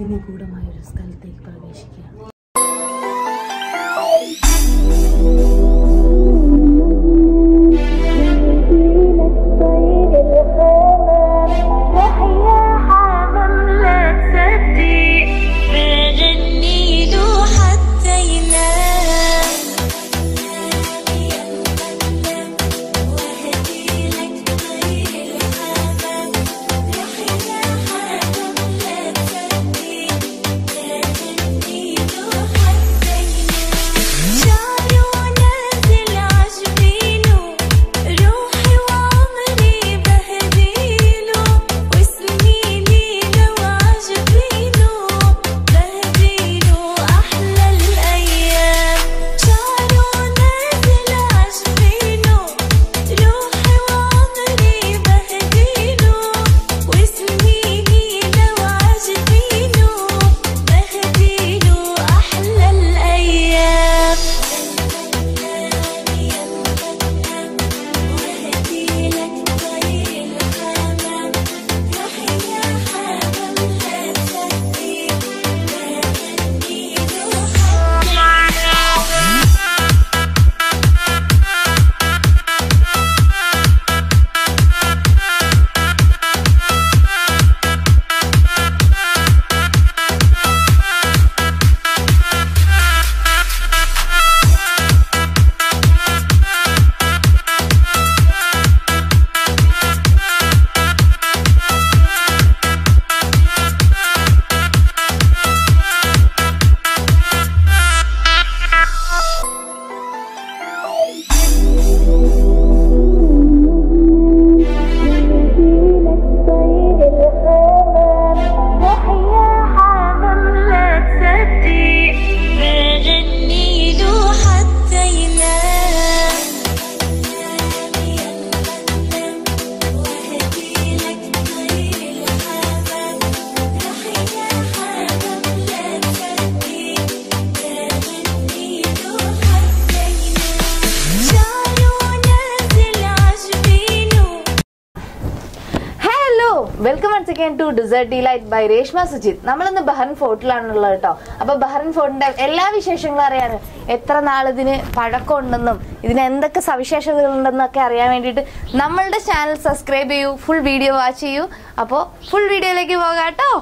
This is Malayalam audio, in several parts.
അതിനിഗൂഢമായ ഒരു സ്ഥലത്തേക്ക് പ്രവേശിക്കുക. Welcome once again to desert delight by Reshma Sujith. നമ്മളിന്ന് ബഹ്റൈൻ ഫോർട്ടിലാണുള്ളത് കേട്ടോ. അപ്പൊ ബഹ്റൈൻ ഫോർട്ടിന്റെ എല്ലാ വിശേഷങ്ങളും അറിയാൻ, എത്ര നാളിതിന് പഴക്കം ഉണ്ടെന്നും ഇതിന് എന്തൊക്കെ സവിശേഷതകൾ ഉണ്ടെന്നൊക്കെ അറിയാൻ വേണ്ടിയിട്ട് നമ്മളുടെ ചാനൽ സബ്സ്ക്രൈബ് ചെയ്യൂ, ഫുൾ വീഡിയോ വാച്ച് ചെയ്യൂ. അപ്പോൾ ഫുൾ വീഡിയോയിലേക്ക് പോകാം കേട്ടോ.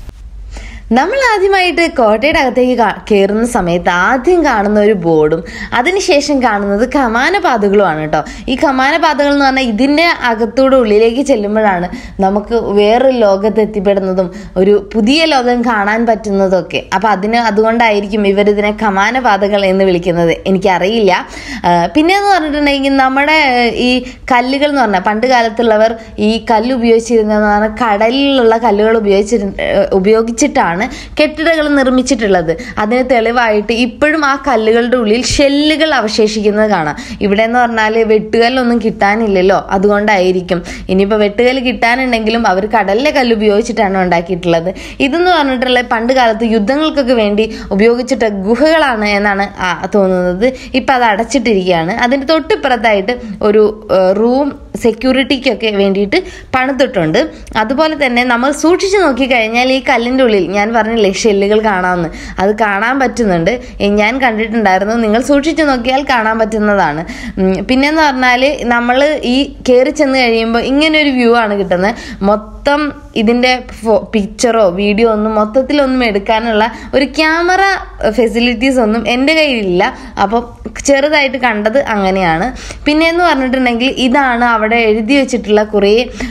നമ്മൾ ആദ്യമായിട്ട് കോട്ടയുടെ അകത്തേക്ക് കയറുന്ന സമയത്ത് ആദ്യം കാണുന്ന ഒരു ബോർഡും അതിനുശേഷം കാണുന്നത് കമാനപാതകളുമാണ് കേട്ടോ. ഈ കമാനപാതകൾ എന്ന് പറഞ്ഞാൽ ഇതിൻ്റെ അകത്തൂടെ ഉള്ളിലേക്ക് ചെല്ലുമ്പോഴാണ് നമുക്ക് വേറൊരു ലോകത്ത് എത്തിപ്പെടുന്നതും ഒരു പുതിയ ലോകം കാണാൻ പറ്റുന്നതൊക്കെ. അപ്പം അതുകൊണ്ടായിരിക്കും ഇവരിതിനെ കമാനപാതകൾ എന്ന് വിളിക്കുന്നത്, എനിക്കറിയില്ല. പിന്നെയെന്ന് പറഞ്ഞിട്ടുണ്ടെങ്കിൽ നമ്മുടെ ഈ കല്ലുകൾ എന്ന് പറഞ്ഞാൽ പണ്ട് കാലത്തുള്ളവർ ഈ കല്ല് ഉപയോഗിച്ചിരുന്നതെന്ന് പറഞ്ഞാൽ കടലിലുള്ള കല്ലുകൾ ഉപയോഗിച്ചിട്ടാണ് കെട്ടിടങ്ങൾ നിർമ്മിച്ചിട്ടുള്ളത്. അതിന് തെളിവായിട്ട് ഇപ്പോഴും ആ കല്ലുകളുടെ ഉള്ളിൽ ഷെല്ലുകൾ അവശേഷിക്കുന്നത് കാണാം. ഇവിടെ എന്ന് പറഞ്ഞാൽ വെട്ടുകല്ലൊന്നും കിട്ടാനില്ലല്ലോ, അതുകൊണ്ടായിരിക്കും. ഇനിയിപ്പോൾ വെട്ടുകല്ല് കിട്ടാനുണ്ടെങ്കിലും അവർ കടലിലെ കല്ല് ഉപയോഗിച്ചിട്ടാണ് ഉണ്ടാക്കിയിട്ടുള്ളത്. ഇതെന്ന് പറഞ്ഞിട്ടുള്ള പണ്ട് കാലത്ത് യുദ്ധങ്ങൾക്കൊക്കെ വേണ്ടി ഉപയോഗിച്ചിട്ട ഗുഹകളാണ് എന്നാണ് തോന്നുന്നത്. ഇപ്പം അത് അടച്ചിട്ടിരിക്കുകയാണ്. അതിൻ്റെ തൊട്ടിപ്പുറത്തായിട്ട് ഒരു റൂം സെക്യൂരിറ്റിക്കൊക്കെ വേണ്ടിയിട്ട് പണിതിട്ടുണ്ട്. അതുപോലെ തന്നെ നമ്മൾ സൂക്ഷിച്ചു നോക്കിക്കഴിഞ്ഞാൽ ഈ കല്ലിൻ്റെ ഉള്ളിൽ ഞാൻ പറഞ്ഞില്ലേ ഷെല്ലുകൾ കാണാമെന്ന്, അത് കാണാൻ പറ്റുന്നുണ്ട്. ഞാൻ കണ്ടിട്ടുണ്ടായിരുന്നു. നിങ്ങൾ സൂക്ഷിച്ചു നോക്കിയാൽ കാണാൻ പറ്റുന്നതാണ്. പിന്നെന്ന് പറഞ്ഞാൽ നമ്മൾ ഈ കയറി ചെന്ന് കഴിയുമ്പോൾ ഇങ്ങനൊരു വ്യൂ ആണ് കിട്ടുന്നത്. മൊത്തം ഇതിൻ്റെ പിക്ചറോ വീഡിയോ ഒന്നും മൊത്തത്തിലൊന്നും എടുക്കാനുള്ള ഒരു ക്യാമറ ഫെസിലിറ്റീസ് ഒന്നും എൻ്റെ കയ്യിലില്ല. അപ്പോൾ ചെറുതായിട്ട് കണ്ടത് അങ്ങനെയാണ്. പിന്നെയെന്ന് പറഞ്ഞിട്ടുണ്ടെങ്കിൽ ഇതാണ് അവിടെ എഴുതി വെച്ചിട്ടുള്ള കുറേ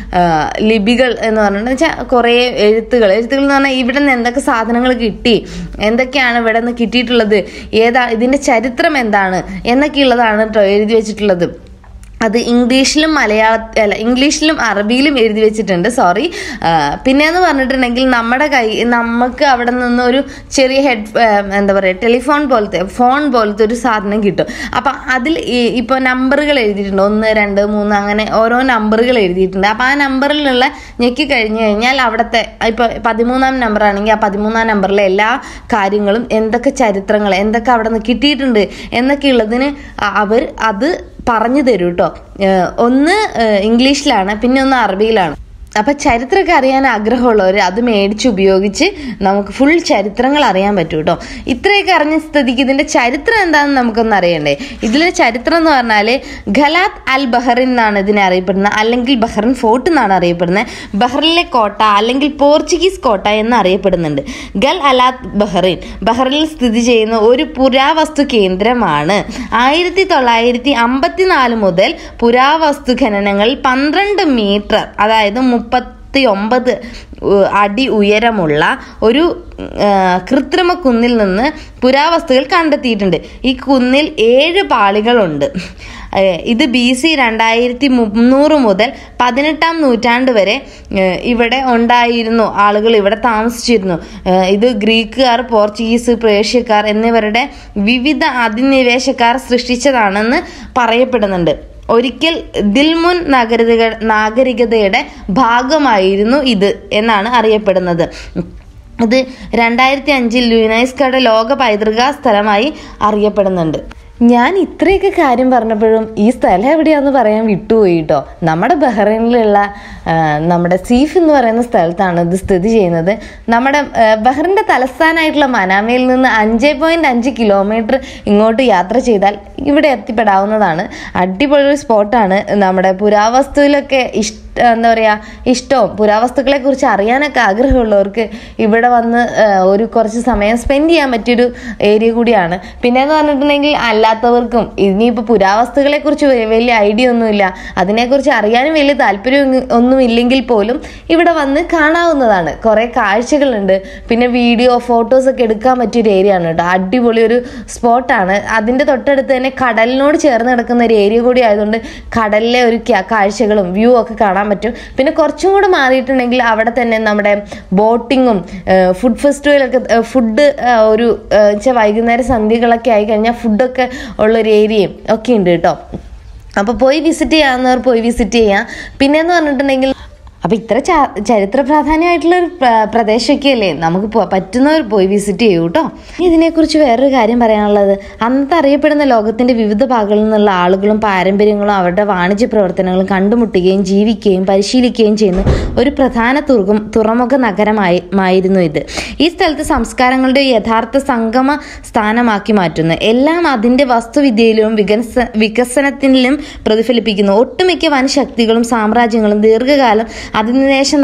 ലിപികൾ എന്ന് പറഞ്ഞിട്ടുണ്ടെങ്കിൽ കുറേ എഴുത്തുകൾ എന്ന് പറഞ്ഞാൽ ഇവിടെ നിന്ന് എന്തൊക്കെ സാധനങ്ങൾ കിട്ടി, എന്തൊക്കെയാണ് ഇവിടെ നിന്ന് കിട്ടിയിട്ടുള്ളത്, ഇതിൻ്റെ ചരിത്രം എന്താണ് എന്നൊക്കെയുള്ളതാണ് കേട്ടോ എഴുതി വെച്ചിട്ടുള്ളത്. അത് ഇംഗ്ലീഷിലും ഇംഗ്ലീഷിലും അറബിയിലും എഴുതി വെച്ചിട്ടുണ്ട്. പിന്നെയെന്ന് പറഞ്ഞിട്ടുണ്ടെങ്കിൽ നമുക്ക് അവിടെ നിന്ന് ഒരു ചെറിയ ടെലിഫോൺ ഫോൺ പോലത്തെ ഒരു സാധനം കിട്ടും. അപ്പം അതിൽ ഇപ്പോൾ നമ്പറുകൾ എഴുതിയിട്ടുണ്ട്, 1, 2, 3 അങ്ങനെ ഓരോ നമ്പറുകൾ എഴുതിയിട്ടുണ്ട്. അപ്പം ആ നമ്പറിലുള്ള ഞെക്കി കഴിഞ്ഞു കഴിഞ്ഞാൽ അവിടുത്തെ ഇപ്പോൾ 13ാം നമ്പർ ആണെങ്കിൽ ആ 13ാം നമ്പറിലെ എല്ലാ കാര്യങ്ങളും എന്തൊക്കെ ചരിത്രങ്ങൾ എന്തൊക്കെ അവിടെ നിന്ന് കിട്ടിയിട്ടുണ്ട് എന്നൊക്കെയുള്ളതിന് അവർ അത് പറഞ്ഞു തരൂ കേട്ടോ. ഒന്ന് ഇംഗ്ലീഷിലാണ്, പിന്നെ ഒന്ന് അറബിയിലാണ്. അപ്പം ചരിത്രമൊക്കെ അറിയാൻ ആഗ്രഹമുള്ളവർ അത് മേടിച്ച് ഉപയോഗിച്ച് നമുക്ക് ഫുൾ ചരിത്രങ്ങൾ അറിയാൻ പറ്റും കേട്ടോ. ഇത്രയൊക്കെ അറിഞ്ഞ സ്ഥിതിക്ക് ഇതിൻ്റെ ചരിത്രം എന്താണെന്ന് നമുക്കൊന്ന് അറിയണ്ടേ. ഇതിലെ ചരിത്രം എന്ന് പറഞ്ഞാൽ ഖലാത്ത് അൽ ബഹറിൻ എന്നാണ് ഇതിനെ അറിയപ്പെടുന്നത്, അല്ലെങ്കിൽ ബഹ്റിൻ ഫോർട്ട് എന്നാണ് അറിയപ്പെടുന്നത്. ബഹ്റിനിലെ കോട്ട അല്ലെങ്കിൽ പോർച്ചുഗീസ് കോട്ട എന്ന് അറിയപ്പെടുന്നുണ്ട്. ഗൽ അലാത്ത് ബഹ്റിൻ ബഹ്റിനിൽ സ്ഥിതി ചെയ്യുന്ന ഒരു പുരാവസ്തു കേന്ദ്രമാണ്. 1954 മുതൽ പുരാവസ്തു ഖനനങ്ങൾ 12 മീറ്റർ അതായത് 39 അടി ഉയരമുള്ള ഒരു കൃത്രിമ കുന്നിൽ നിന്ന് പുരാവസ്തുക്കൾ കണ്ടെത്തിയിട്ടുണ്ട്. ഈ കുന്നിൽ 7 പാളികളുണ്ട്. ഇത് BC 2300 മുതൽ 18-ാം നൂറ്റാണ്ട് വരെ ഇവിടെ ഉണ്ടായിരുന്നു, ആളുകൾ ഇവിടെ താമസിച്ചിരുന്നു. ഇത് ഗ്രീക്കുകാർ, പോർച്ചുഗീസ്, പേർഷ്യക്കാർ എന്നിവരുടെ വിവിധ അധിനിവേശക്കാർ സൃഷ്ടിച്ചതാണെന്ന് പറയപ്പെടുന്നുണ്ട്. ഒരിക്കൽ ദിൽമുൻ നാഗരികതയുടെ ഭാഗമായിരുന്നു ഇത് എന്നാണ് അറിയപ്പെടുന്നത്. ഇത് 2005 യുനെസ്കോയുടെ ലോക പൈതൃക സ്ഥലമായി അറിയപ്പെടുന്നുണ്ട്. ഞാൻ ഇത്രയൊക്കെ കാര്യം പറഞ്ഞപ്പോഴും ഈ സ്ഥലം എവിടെയാണെന്ന് പറയാൻ വിട്ടുപോയി കേട്ടോ. നമ്മുടെ ബഹ്റൈനിലുള്ള നമ്മുടെ സീഫ് എന്ന് പറയുന്ന സ്ഥലത്താണ് ഇത് സ്ഥിതി ചെയ്യുന്നത്. നമ്മുടെ ബഹ്റിൻ്റെ തലസ്ഥാനമായിട്ടുള്ള മനാമയിൽ നിന്ന് 5.5 കിലോമീറ്റർ ഇങ്ങോട്ട് യാത്ര ചെയ്താൽ ഇവിടെ എത്തിപ്പെടാവുന്നതാണ്. അടിപൊളി ഒരു സ്പോട്ടാണ്. നമ്മുടെ പുരാവസ്തുവിലൊക്കെ എന്താ പറയുക, ഇഷ്ടവും പുരാവസ്തുക്കളെ കുറിച്ച് അറിയാനൊക്കെ ആഗ്രഹമുള്ളവർക്ക് ഇവിടെ വന്ന് ഒരു കുറച്ച് സമയം സ്പെൻഡ് ചെയ്യാൻ പറ്റിയൊരു ഏരിയ കൂടിയാണ്. പിന്നെയെന്ന് പറഞ്ഞിട്ടുണ്ടെങ്കിൽ അല്ലാത്തവർക്കും ഇനിയിപ്പോൾ പുരാവസ്തുക്കളെ കുറിച്ച് വലിയ ഐഡിയ ഒന്നുമില്ല, അതിനെക്കുറിച്ച് അറിയാനും വലിയ താല്പര്യം ഒന്നും ഇല്ലെങ്കിൽ പോലും ഇവിടെ വന്ന് കാണാവുന്നതാണ്. കുറേ കാഴ്ചകളുണ്ട്. പിന്നെ വീഡിയോ ഫോട്ടോസൊക്കെ എടുക്കാൻ പറ്റിയൊരു ഏരിയ ആണ് കേട്ടോ. അടിപൊളി ഒരു സ്പോട്ടാണ്. അതിൻ്റെ തൊട്ടടുത്ത് തന്നെ കടലിനോട് ചേർന്ന് കിടക്കുന്ന ഒരു ഏരിയ കൂടി ആയതുകൊണ്ട് കടലിലെ ഒരു കാഴ്ചകളും വ്യൂ ഒക്കെ കാണാൻ പറ്റും. പിന്നെ കുറച്ചും കൂടെ മാറിയിട്ടുണ്ടെങ്കിൽ അവിടെ തന്നെ നമ്മുടെ ബോട്ടിങ്ങും ഫുഡ് ഫെസ്റ്റിവലൊക്കെ, ഫുഡ് ഒരു വൈകുന്നേരം സന്ധ്യകളൊക്കെ ആയി കഴിഞ്ഞാൽ ഫുഡൊക്കെ ഉള്ളൊരു ഏരിയയും ഒക്കെ ഉണ്ട് കേട്ടോ. അപ്പോൾ പോയി വിസിറ്റ് ചെയ്യാവുന്നവർ പോയി വിസിറ്റ് ചെയ്യാം. പിന്നെയെന്ന് പറഞ്ഞിട്ടുണ്ടെങ്കിൽ അപ്പോൾ ഇത്ര ചരിത്ര പ്രാധാന്യമായിട്ടുള്ളൊരു പ്രദേശമൊക്കെ അല്ലേ, നമുക്ക് പറ്റുന്നവർ പോയി വിസിറ്റ് ചെയ്യൂ കേട്ടോ. ഇതിനെക്കുറിച്ച് വേറൊരു കാര്യം പറയാനുള്ളത്, അന്നത്തെ അറിയപ്പെടുന്ന ലോകത്തിൻ്റെ വിവിധ ഭാഗങ്ങളിൽ നിന്നുള്ള ആളുകളും പാരമ്പര്യങ്ങളും അവരുടെ വാണിജ്യ പ്രവർത്തനങ്ങളും കണ്ടുമുട്ടുകയും ജീവിക്കുകയും പരിശീലിക്കുകയും ചെയ്യുന്ന ഒരു പ്രധാന തുറമുഖ നഗരമായിരുന്നു ഇത്. ഈ സ്ഥലത്ത് സംസ്കാരങ്ങളുടെ യഥാർത്ഥ സംഗമ സ്ഥാനമാക്കി മാറ്റുന്നു. എല്ലാം അതിൻ്റെ വസ്തുവിദ്യയിലും വികസനത്തിലും പ്രതിഫലിപ്പിക്കുന്നു. ഒട്ടുമിക്ക വൻശക്തികളും സാമ്രാജ്യങ്ങളും ദീർഘകാലം അധിനിവേശം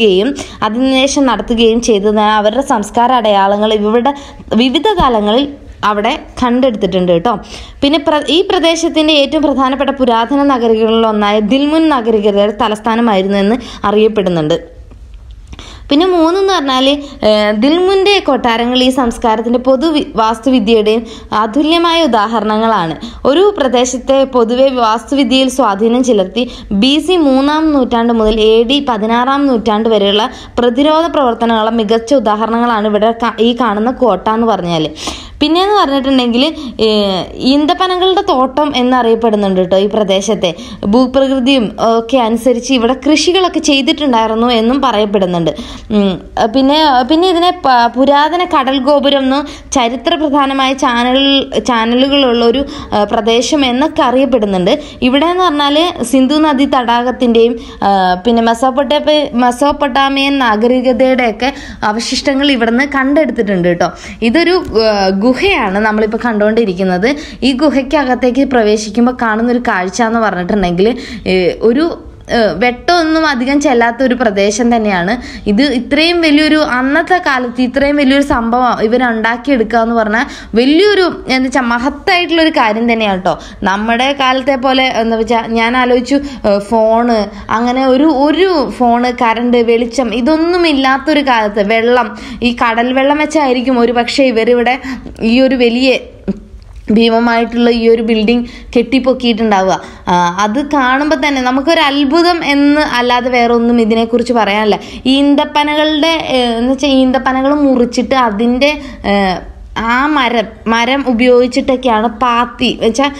നടത്തുകയും ചെയ്തതിനാൽ അവരുടെ സംസ്കാര അടയാളങ്ങൾ ഇവരുടെ വിവിധ കാലങ്ങളിൽ അവിടെ കണ്ടെടുത്തിട്ടുണ്ട് കേട്ടോ. പിന്നെ ഈ പ്രദേശത്തിൻ്റെ ഏറ്റവും പ്രധാനപ്പെട്ട പുരാതന നഗരികളിലൊന്നായ ദിൽമുൻ നാഗരികതയുടെ തലസ്ഥാനമായിരുന്നു എന്ന് അറിയപ്പെടുന്നുണ്ട്. പിന്നെ 3 എന്ന് പറഞ്ഞാൽ ദിൽമുൻ്റെ കൊട്ടാരങ്ങൾ ഈ സംസ്കാരത്തിൻ്റെ വാസ്തുവിദ്യയുടെയും അതുല്യമായ ഉദാഹരണങ്ങളാണ്. ഒരു പ്രദേശത്തെ പൊതുവെ വാസ്തുവിദ്യയിൽ സ്വാധീനം ചെലുത്തി BC 3-ാം നൂറ്റാണ്ട് മുതൽ AD 16-ാം നൂറ്റാണ്ട് വരെയുള്ള പ്രതിരോധ പ്രവർത്തനങ്ങളുടെ മികച്ച ഉദാഹരണങ്ങളാണ് ഇവിടെ ഈ കാണുന്ന കോട്ട എന്ന് പറഞ്ഞാൽ. പിന്നെയെന്ന് പറഞ്ഞിട്ടുണ്ടെങ്കിൽ ഈന്തപ്പനകളുടെ തോട്ടം എന്നറിയപ്പെടുന്നുണ്ട് കേട്ടോ. ഈ പ്രദേശത്തെ ഭൂപ്രകൃതിയും ഒക്കെ അനുസരിച്ച് ഇവിടെ കൃഷികളൊക്കെ ചെയ്തിട്ടുണ്ടായിരുന്നു എന്നും പറയപ്പെടുന്നുണ്ട്. പിന്നെ ഇതിനെ പുരാതന കടൽ ഗോപുരം എന്നും ചരിത്ര പ്രധാനമായ ചാനലുകളുള്ള ഒരു പ്രദേശം എന്നൊക്കെ അറിയപ്പെടുന്നുണ്ട്. ഇവിടെ എന്ന് പറഞ്ഞാൽ സിന്ധു നദി തടാകത്തിൻ്റെയും പിന്നെ മെസോപ്പൊട്ടാമിയൻ നാഗരികതയുടെയൊക്കെ അവശിഷ്ടങ്ങൾ ഇവിടുന്ന് കണ്ടെടുത്തിട്ടുണ്ട് കേട്ടോ. ഇതൊരു ഗുഹയാണ് നമ്മളിപ്പോൾ കണ്ടുകൊണ്ടിരിക്കുന്നത്. ഈ ഗുഹയ്ക്കകത്തേക്ക് പ്രവേശിക്കുമ്പോൾ കാണുന്നൊരു കാഴ്ച എന്ന് പറഞ്ഞിട്ടുണ്ടെങ്കിൽ ഒരു വെട്ടമൊന്നും അധികം ചെല്ലാത്ത ഒരു പ്രദേശം തന്നെയാണ് ഇത്. ഇത്രയും വലിയൊരു അന്നത്തെ കാലത്ത് ഇത്രയും വലിയൊരു സംഭവം ഇവരുണ്ടാക്കിയെടുക്കുക എന്ന് പറഞ്ഞാൽ വലിയൊരു എന്താ വെച്ചാൽ മഹത്തായിട്ടുള്ളൊരു കാര്യം തന്നെയാണ് കേട്ടോ. നമ്മുടെ കാലത്തെ പോലെ എന്താ വെച്ചാൽ ഞാൻ ആലോചിച്ചു, ഫോണ് അങ്ങനെ ഒരു ഫോണ്, കറണ്ട്, വെളിച്ചം ഇതൊന്നും ഇല്ലാത്തൊരു കാലത്ത് വെള്ളം, ഈ കടൽ വെള്ളം വെച്ചായിരിക്കും ഒരു പക്ഷേ ഇവരിവിടെ ഈ ഒരു വലിയ ഭീമമായിട്ടുള്ള ഈ ഒരു ബിൽഡിംഗ് കെട്ടിപ്പൊക്കിയിട്ടുണ്ടാവുക. അത് കാണുമ്പോൾ തന്നെ നമുക്കൊരു അത്ഭുതം എന്ന് അല്ലാതെ വേറെ ഒന്നും ഇതിനെക്കുറിച്ച് പറയാനില്ല. ഈന്തപ്പനകളുടെ എന്ന് വെച്ചാൽ ഈന്തപ്പനകൾ മുറിച്ചിട്ട് അതിൻ്റെ ആ മരം ഉപയോഗിച്ചിട്ടൊക്കെയാണ് പാത്തി വെച്ചാൽ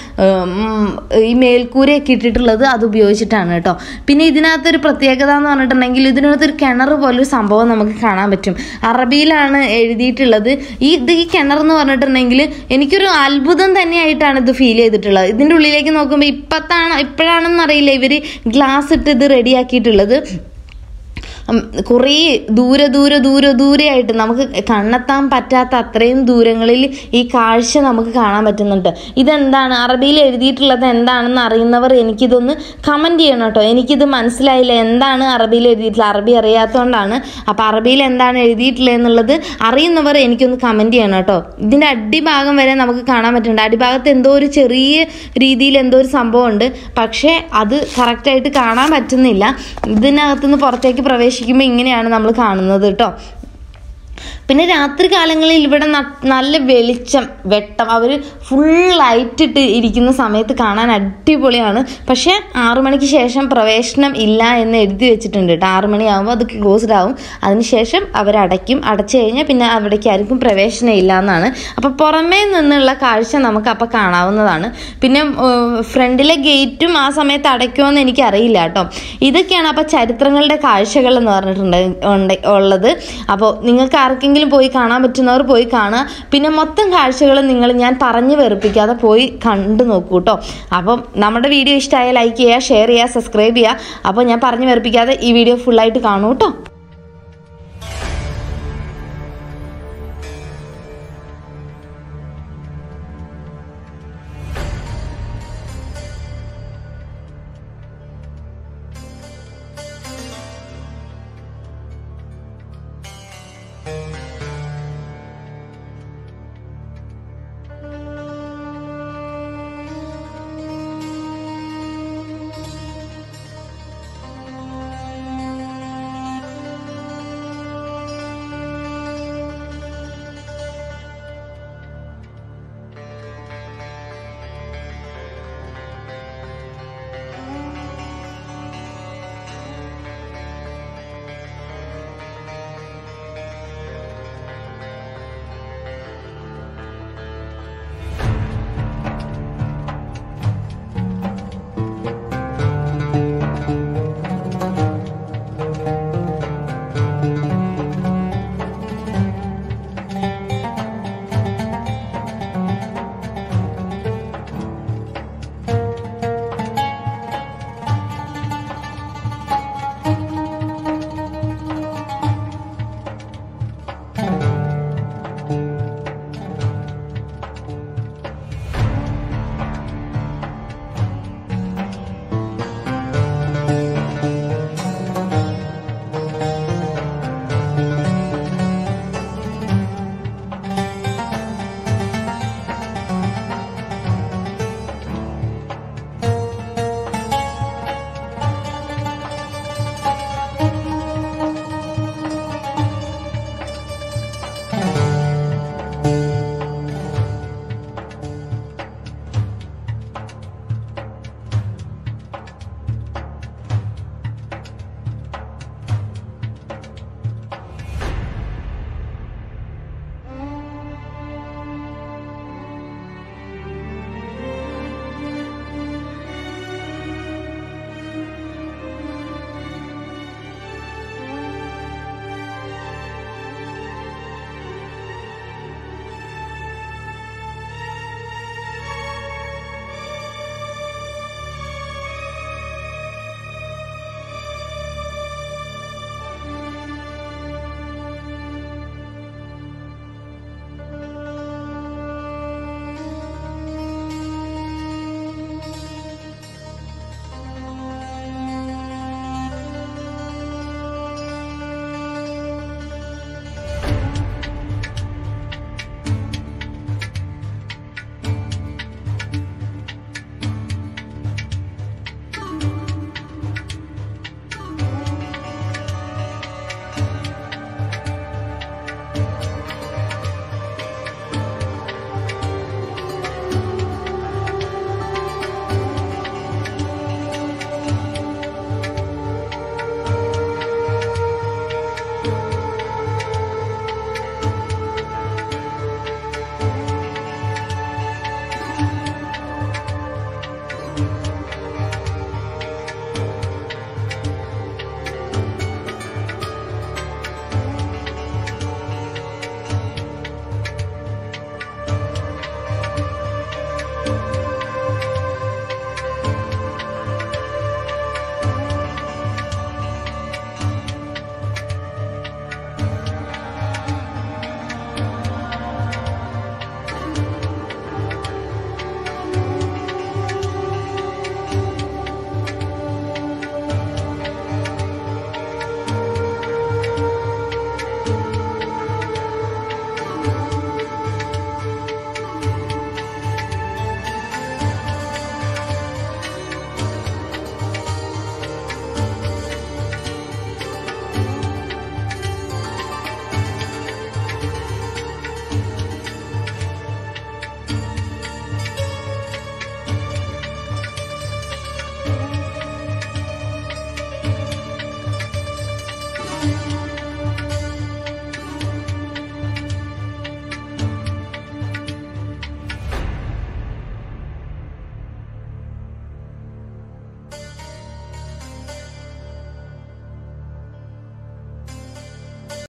ഈ മേൽക്കൂരയൊക്കെ ഇട്ടിട്ടുള്ളത്. അത് ഉപയോഗിച്ചിട്ടാണ് കേട്ടോ. പിന്നെ ഇതിനകത്തൊരു പ്രത്യേകത എന്ന് പറഞ്ഞിട്ടുണ്ടെങ്കിൽ ഇതിനകത്തൊരു കിണർ പോലൊരു സംഭവം നമുക്ക് കാണാൻ പറ്റും. അറബിയിലാണ് എഴുതിയിട്ടുള്ളത്. ഈ കിണർ എന്ന് പറഞ്ഞിട്ടുണ്ടെങ്കിൽ എനിക്കൊരു അത്ഭുതം തന്നെയായിട്ടാണ് ഇത് ഫീൽ ചെയ്തിട്ടുള്ളത്. ഇതിൻ്റെ ഉള്ളിലേക്ക് നോക്കുമ്പോൾ ഇപ്പോഴാണെന്നറിയില്ല ഇവർ ഗ്ലാസ് ഇട്ട് ഇത് റെഡിയാക്കിയിട്ടുള്ളത്. കുറേ ദൂരെയായിട്ട് നമുക്ക് കണ്ണെത്താൻ പറ്റാത്ത അത്രയും ദൂരങ്ങളിൽ ഈ കാഴ്ച നമുക്ക് കാണാൻ പറ്റുന്നുണ്ട്. ഇതെന്താണ്, അറബിയിൽ എഴുതിയിട്ടുള്ളത് എന്താണെന്ന് അറിയുന്നവർ എനിക്കിതൊന്ന് കമൻറ്റ് ചെയ്യണം കേട്ടോ. എനിക്കിത് മനസ്സിലായില്ല, എന്താണ് അറബിയിൽ എഴുതിയിട്ടുള്ളത്, അറബി അറിയാത്തതുകൊണ്ടാണ്. അപ്പോൾ അറബിയിൽ എന്താണ് എഴുതിയിട്ടുള്ളത് എന്നുള്ളത് അറിയുന്നവർ എനിക്കൊന്ന് കമൻറ്റ് ചെയ്യണം കേട്ടോ. ഇതിൻ്റെ അടിഭാഗം വരെ നമുക്ക് കാണാൻ പറ്റുന്നുണ്ട്. അടിഭാഗത്ത് എന്തോ ഒരു ചെറിയ രീതിയിൽ എന്തോ ഒരു സംഭവം ഉണ്ട്, പക്ഷേ അത് കറക്റ്റായിട്ട് കാണാൻ പറ്റുന്നില്ല. ഇതിനകത്തുനിന്ന് പുറത്തേക്ക് പ്രവേശിക്കുമ്പോൾ ഇങ്ങനെയാണ് നമ്മൾ കാണുന്നത് കേട്ടോ. പിന്നെ രാത്രി കാലങ്ങളിൽ ഇവിടെ നല്ല വെട്ടം, അവർ ഫുൾ ലൈറ്റ് ഇട്ട് ഇരിക്കുന്ന സമയത്ത് കാണാൻ അടിപൊളിയാണ്. പക്ഷേ 6 മണിക്ക് ശേഷം പ്രവേശനം ഇല്ല എന്ന് എഴുതി വെച്ചിട്ടുണ്ട് കേട്ടോ. 6 മണിയാകുമ്പോൾ അത് ക്ലോസ്ഡ് ആവും. അതിനുശേഷം അവരടയ്ക്കും. അടച്ചു കഴിഞ്ഞാൽ പിന്നെ അവിടേക്ക് ആർക്കും പ്രവേശനം ഇല്ല എന്നാണ്. അപ്പോൾ പുറമേ നിന്നുള്ള കാഴ്ച നമുക്ക് അപ്പോൾ കാണാവുന്നതാണ്. പിന്നെ ഫ്രണ്ടിലെ ഗേറ്റും ആ സമയത്ത് അടയ്ക്കുമെന്ന് എനിക്കറിയില്ല കേട്ടോ. ഇതൊക്കെയാണ് അപ്പോൾ ചരിത്രങ്ങളുടെ കാഴ്ചകൾ എന്ന് പറഞ്ഞിട്ടുണ്ട് ഉള്ളത്. അപ്പോൾ നിങ്ങൾക്ക് ആർക്കെങ്കിലും പോയി കാണാൻ പറ്റുന്നവർ പോയി കാണുക. പിന്നെ മൊത്തം കാഴ്ചകൾ ഞാൻ പറഞ്ഞു വെറുപ്പിക്കാതെ പോയി കണ്ടു നോക്കൂ കേട്ടോ. അപ്പം നമ്മുടെ വീഡിയോ ഇഷ്ടമായ ലൈക്ക് ചെയ്യുക, ഷെയർ ചെയ്യുക, സബ്സ്ക്രൈബ് ചെയ്യുക. അപ്പോൾ ഞാൻ പറഞ്ഞു വെറുപ്പിക്കാതെ ഈ വീഡിയോ ഫുള്ളായിട്ട് കാണൂ കേട്ടോ.